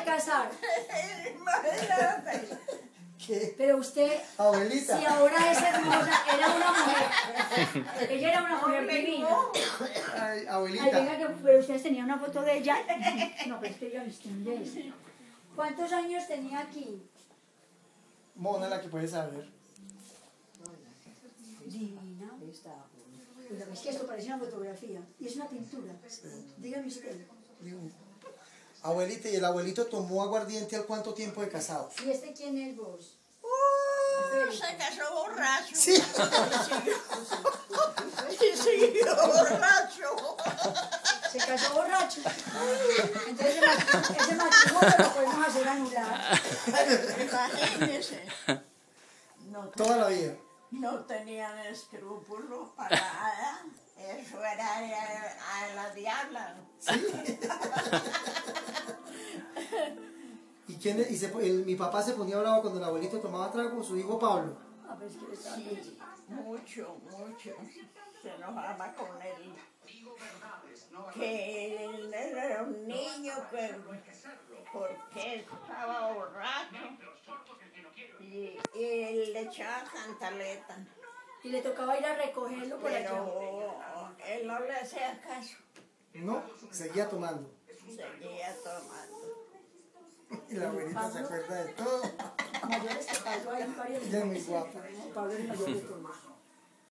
casar. Imagínate. ¿Qué? Pero usted, Abuelita. si ahora es hermosa, era una mujer. Ella era una mujer divina. Ay, Ay, abuelita. venga, pero ustedes tenían una foto de ella. No, pero es que ya me extendés. ¿Cuántos años tenía aquí? Mona la que puede saber. Divina. Pero es que esto parece una fotografía. Y es una pintura. Dígame usted. Abuelita, ¿y el abuelito tomó aguardiente al cuánto tiempo de casados? ¿Y este quién es vos? Se casó borracho. Sí. Y siguió borracho. Se casó borracho. Entonces ese matrimonio lo podemos hacer anular. Imagínese. No, Toda la vida. no tenían escrúpulos para nada. Eso era a la diabla. ¿Y quién es? Mi papá se ponía bravo cuando el abuelito tomaba trago con su hijo Pablo. A ver, es que está Sí, mucho, mucho. Se enojaba con él. Que él era un niño que porque estaba borracho y él le echaba cantaleta. Y le tocaba ir a recogerlo por allá. Pero él no le hacía caso, No, seguía tomando. seguía tomando. Y la abuelita se acuerda de todo. Mayores que Pablo hay varios. Ella es muy guapa. Pablo es mayor de todos.